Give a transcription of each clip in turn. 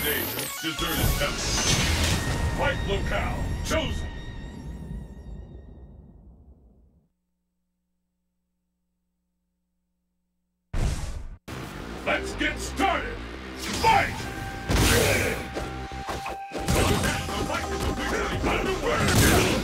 Danger, deserted temple. Fight locale chosen. Let's get started. Fight! The fight is officially underway.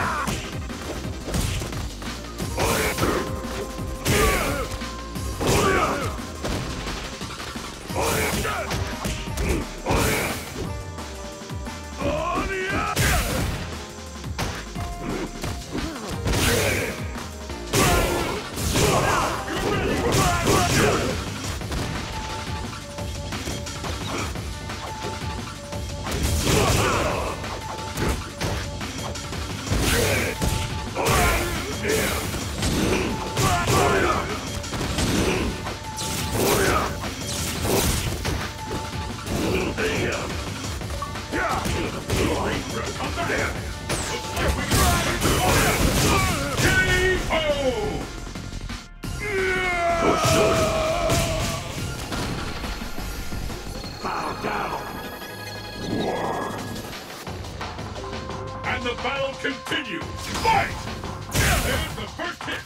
And the battle continues. Fight! There's the first hit.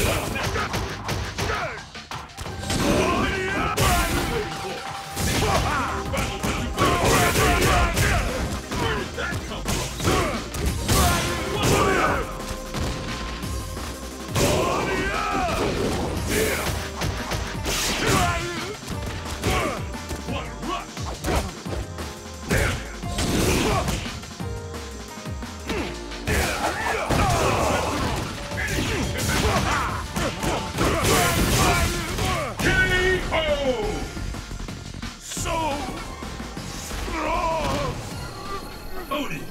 Where did that come from? What a rush! So strong! Oni!